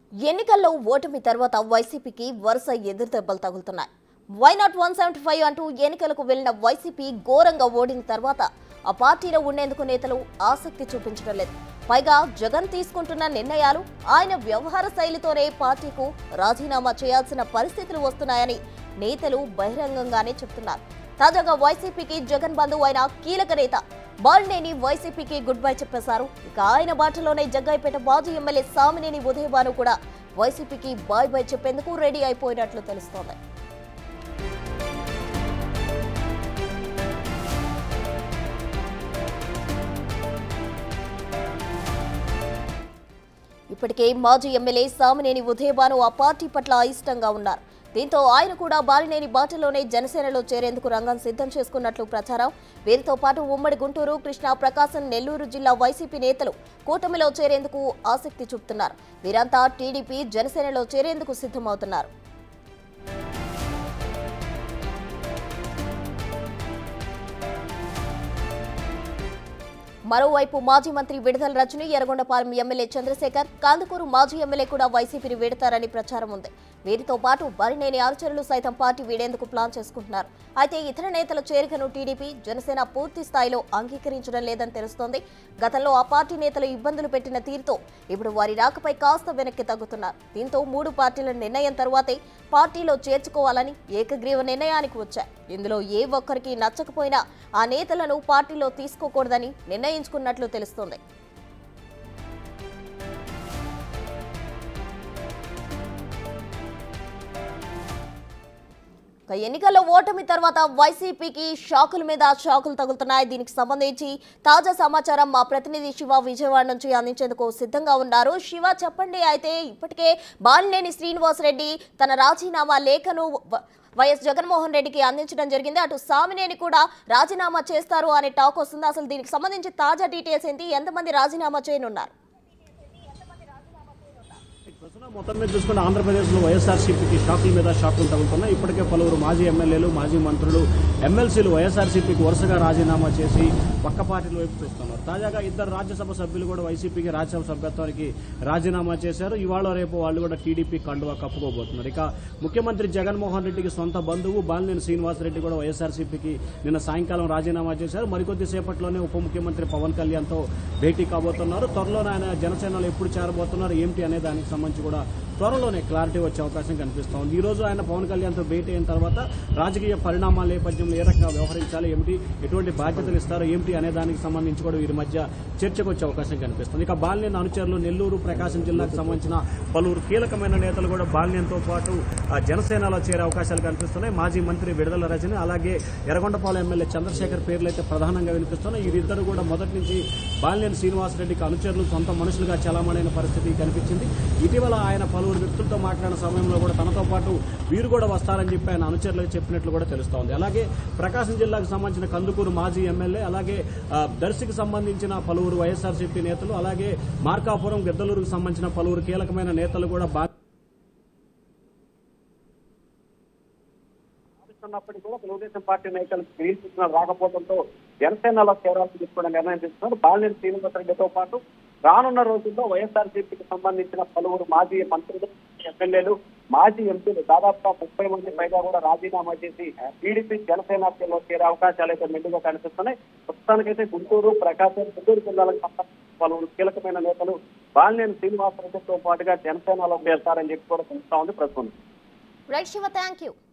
ఎన్నికల్లో ఓటమి తర్వాత వైసీపీకి వరుస ఎదురుదెబ్బలు తగులుతున్నాయి. వై నాట్ 175 అంటూ ఎన్నికలకు వెళ్లిన వైసీపీ ఘోరంగా ఓడిన తర్వాత ఆ పార్టీలో ఉండేందుకు నేతలు ఆసక్తి చూపించడం లేదు. పైగా జగన్ తీసుకుంటున్న నిర్ణయాలు, ఆయన వ్యవహార శైలితోనే పార్టీకు రాజీనామా చేయాల్సిన పరిస్థితులు వస్తున్నాయని నేతలు బహిరంగంగానే చెప్తున్నారు. తాజాగా వైసీపీకి జగన్ బంధువు అయిన కీలక నేత బాలినేని వైసీపీకి గుడ్ బై చెప్పేశారు. ఇక ఆయన బాటలోనే జగ్గాయిపేట మాజీ ఎమ్మెల్యే సామినేని ఉదయభాను కూడా వైసీపీకి బాయ్ బై చెప్పేందుకు రెడీ అయిపోయినట్లు తెలుస్తోంది. ఇప్పటికే మాజీ ఎమ్మెల్యే సామినేని ఉదయభాను ఆ పార్టీ పట్ల అయిష్టంగా ఉన్నారు. దీంతో ఆయన కూడా బాలినేని బాటలోనే జనసేనలో చేరేందుకు రంగం సిద్ధం చేసుకున్నట్లు ప్రచారం. వీరితో పాటు ఉమ్మడి గుంటూరు, కృష్ణా, ప్రకాశం, నెల్లూరు జిల్లా వైసీపీ నేతలు కూటమిలో చేరేందుకు ఆసక్తి చూపుతున్నారు. వీరంతా టీడీపీ, జనసేనలో చేరేందుకు సిద్ధమవుతున్నారు. మరోవైపు మాజీ మంత్రి విడుదల రజని, ఎర్రగొండపాలెం ఎమ్మెల్యే చంద్రశేఖర్, కాందుకూరు మాజీ ఎమ్మెల్యే కూడా వైసీపీని వీడతారని ప్రచారం ఉంది. వీరితో పాటు బాలినేని అనుచరులు సైతం పార్టీ వీడేందుకు ప్లాన్ చేసుకుంటున్నారు. అయితే ఇతర నేతల చేరికను టీడీపీ, జనసేన పూర్తి స్థాయిలో అంగీకరించడం లేదని తెలుస్తోంది. గతంలో ఆ పార్టీ నేతలు ఇబ్బందులు పెట్టిన తీరుతో ఇప్పుడు వారి రాకపై కాస్త వెనక్కి తగ్గుతున్నారు. దీంతో మూడు పార్టీల నిర్ణయం తరువాతే పార్టీలో చేర్చుకోవాలని ఏకగ్రీవ నిర్ణయానికి వచ్చాయి. ఇందులో ఏ ఒక్కరికి నచ్చకపోయినా ఆ నేతలను పార్టీలో తీసుకోకూడదని నిర్ణయించుకున్నట్లు తెలుస్తోంది. ఎన్నికల్లో ఓటమి తర్వాత వైసీపీకి షాకుల మీద షాకులు తగులుతున్నాయి. దీనికి సంబంధించి తాజా సమాచారం మా ప్రతినిధి శివ విజయవాడ నుంచి అందించేందుకు సిద్ధంగా ఉన్నారు. శివ, చెప్పండి. అయితే ఇప్పటికే బాలినేని శ్రీనివాసరెడ్డి తన రాజీనామా లేఖను వైఎస్ జగన్మోహన్ రెడ్డికి అందించడం జరిగింది. అటు సామినేని కూడా రాజీనామా చేస్తారు అనే టాక్ వస్తుంది. అసలు దీనికి సంబంధించి తాజా డీటెయిల్స్ ఏంటి? ఎంతమంది రాజీనామా చేయనున్నారు? మొత్తం మీద చూసుకుంటే ఆంధ్రప్రదేశ్లో వైఎస్ఆర్సీపీకి షాకుల మీద షాకులు తగులుతున్నాయి. ఇప్పటికే పలువురు మాజీ ఎమ్మెల్యేలు, మాజీ మంత్రులు, ఎమ్మెల్సీలు వైఎస్ఆర్సీపీకి వరుసగా రాజీనామా చేసి పక్క పార్టీల వైపు చూస్తున్నారు. తాజాగా ఇద్దరు రాజ్యసభ సభ్యులు కూడా వైసీపీకి రాజ్యసభ సభ్యత్వానికి రాజీనామా చేశారు. ఇవాళ రేపు వాళ్ళు కూడా టీడీపీ కండువా కప్పుకోబోతున్నారు. ఇక ముఖ్యమంత్రి జగన్మోహన్ రెడ్డికి సొంత బంధువు బాలినేని శ్రీనివాసరెడ్డి కూడా వైఎస్ఆర్సీపీకి నిన్న సాయంకాలం రాజీనామా చేశారు. మరికొద్ది సేపట్లోనే ఉప ముఖ్యమంత్రి పవన్ కళ్యాణ్తో భేటీ కాబోతున్నారు. త్వరలోనే ఆయన జనసేనలో ఎప్పుడు చేరబోతున్నారు ఏంటి అనే దానికి సంబంధించి కూడా త్వరలోనే క్లారిటీ వచ్చే అవకాశం కనిపిస్తోంది. ఈ రోజు ఆయన పవన్ కళ్యాణ్తో భేటీ అయిన తర్వాత రాజకీయ పరిణామాల నేపథ్యంలో ఏ రకంగా వ్యవహరించాలి, ఏమిటి, ఎటువంటి బాధ్యతలు ఇస్తారో ఏమిటి అనే దానికి సంబంధించి కూడా వీరి మధ్య చర్చకు వచ్చే అవకాశం కనిపిస్తుంది. ఇక బాలినేని అనుచరులు నెల్లూరు, ప్రకాశం జిల్లాకు సంబంధించిన పలువురు కీలకమైన నేతలు కూడా బాలినేనితో పాటు జనసేనలో చేరే అవకాశాలు కనిపిస్తున్నాయి. మాజీ మంత్రి విడుదల రజని, అలాగే ఎర్రగొండపాలెం ఎమ్మెల్యే చంద్రశేఖర్ పేర్లు అయితే ప్రధానంగా వినిపిస్తున్నాయి. వీరిద్దరు కూడా మొదటి నుంచి బాలినేని శ్రీనివాసరెడ్డికి అనుచరులు, సొంత మనుషులుగా చలామణైన పరిస్థితి కనిపించింది. ఇటీవల ఆయన పలువురు వ్యక్తులతో మాట్లాడిన సమయంలో కూడా తనతో పాటు వీరు కూడా వస్తారని చెప్పి ఆయన అనుచరులకు చెప్పినట్లు కూడా తెలుస్తోంది. అలాగే ప్రకాశం జిల్లాకు సంబంధించిన కందుకూరు మాజీ ఎమ్మెల్యే, అలాగే దర్శికి సంబంధించిన పలువురు వైఎస్ఆర్సీపీ నేతలు, అలాగే మార్కాపురం, గిద్దలూరుకు సంబంధించిన పలువురు కీలకమైన నేతలు కూడా ఉన్నప్పటికీ కూడా తెలుగుదేశం పార్టీ నేతలకు గ్రీన్ సిగ్నల్ రాకపోవడంతో జనసేనలో చేరాల్సి తీసుకునే నిర్ణయం తీసుకున్నారు. బాలినేని శ్రీనివాసరెడ్డితో పాటు రానున్న రోజుల్లో వైఎస్ఆర్సీపీకి సంబంధించిన పలువురు మాజీ మంత్రులు, ఎమ్మెల్యేలు, మాజీ ఎంపీలు దాదాపుగా 30 మంది పైగా కూడా రాజీనామా చేసి టీడీపీ, జనసేనలో చేరే అవకాశాలు అయితే మెండుగా కనిపిస్తున్నాయి. ప్రస్తుతానికైతే గుంటూరు, ప్రకాశం, నెల్లూరు జిల్లాలకు సంబంధించిన పలువురు కీలకమైన నేతలు బాలినేని శ్రీనివాసరెడ్డితో పాటుగా జనసేనలో చేరతారని చెప్పి కూడా తెలుస్తా ఉంది ప్రస్తుతం. Right Shiva, thank you.